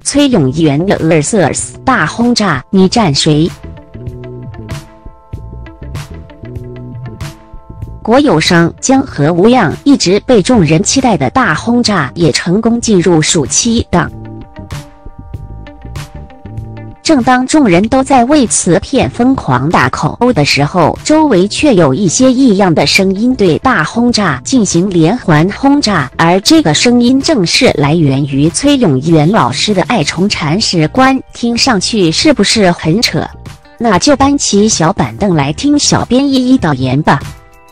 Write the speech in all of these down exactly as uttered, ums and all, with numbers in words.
崔永元的 versus 大轰炸，你站谁？国有商江河无恙，一直被众人期待的大轰炸也成功进入暑期档。正当众人都在为此片疯狂大口欧的时候，周围却有一些异样的声音对大轰炸进行连环轰炸，而这个声音正是来源于崔永元老师的爱宠铲屎官。听上去是不是很扯？那就搬起小板凳来听小编一一导言吧。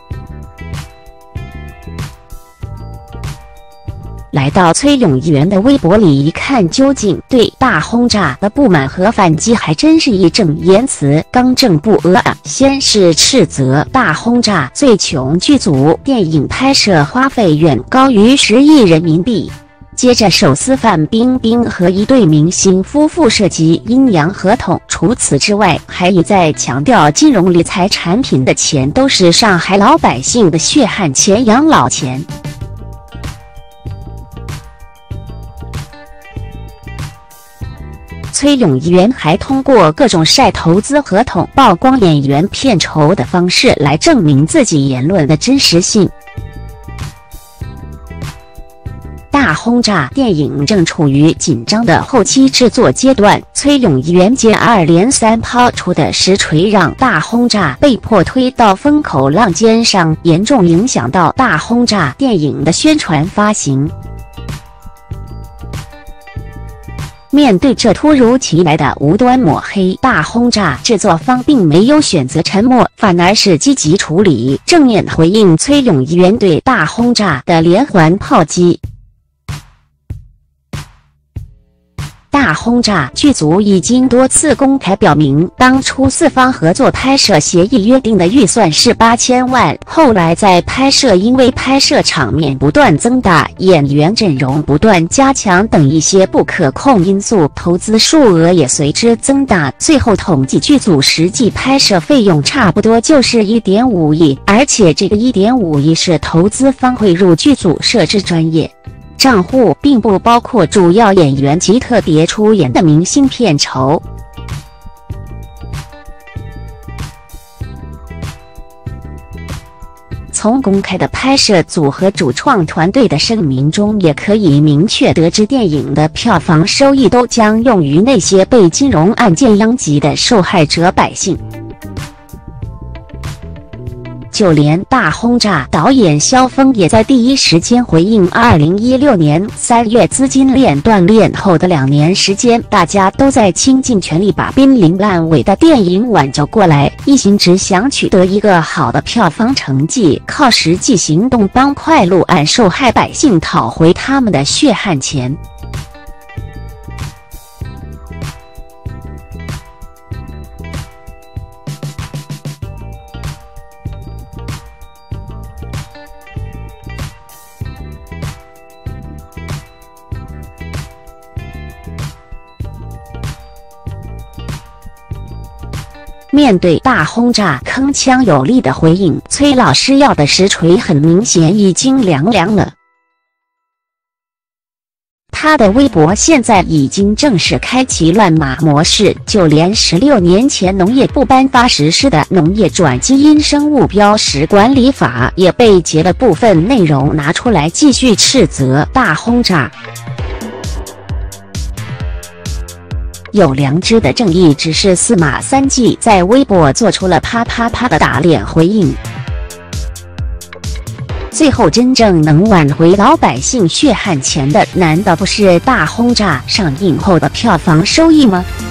来到崔永元的微博里一看究竟，对大轰炸的不满和反击还真是义正言辞、刚正不阿啊！先是斥责大轰炸最穷剧组，电影拍摄花费远高于十亿人民币。接着手撕范冰冰和一对明星夫妇涉及阴阳合同，除此之外，还一再强调金融理财产品的钱都是上海老百姓的血汗钱、养老钱。崔永元还通过各种晒投资合同、曝光演员片酬的方式来证明自己言论的真实性。大轰炸电影正处于紧张的后期制作阶段，崔永元接二连三抛出的实锤让大轰炸被迫推到风口浪尖上，严重影响到大轰炸电影的宣传发行。面对这突如其来的无端抹黑，大轰炸制作方并没有选择沉默，反而是积极处理，正面回应崔永元对大轰炸的连环炮击。大轰炸剧组已经多次公开表明，当初四方合作拍摄协议约定的预算是八千万，后来在拍摄因为拍摄场面不断增大、演员阵容不断加强等一些不可控因素，投资数额也随之增大，最后统计剧组实际拍摄费用差不多就是 一点五亿，而且这个 一点五亿是投资方汇入剧组设置专业账户，并不包括主要演员及特别出演的明星片酬。从公开的拍摄组和主创团队的声明中，也可以明确得知，电影的票房收益都将用于那些被金融案件殃及的受害者百姓。就连大轰炸导演肖峰也在第一时间回应，二零一六年三月资金链断裂后的两年时间，大家都在倾尽全力把濒临烂尾的电影挽救过来，一心只想取得一个好的票房成绩，靠实际行动帮快路案受害百姓讨回他们的血汗钱。面对大轰炸铿锵有力的回应，崔老师要的实锤很明显已经凉凉了。他的微博现在已经正式开启乱码模式，就连十六年前农业部颁发实施的农业转基因生物标识管理法也被截了部分内容拿出来继续斥责大轰炸。有良知的正义只是司马三季在微博做出了啪啪啪的打脸回应。最后真正能挽回老百姓血汗钱的，难道不是大轰炸上映后的票房收益吗？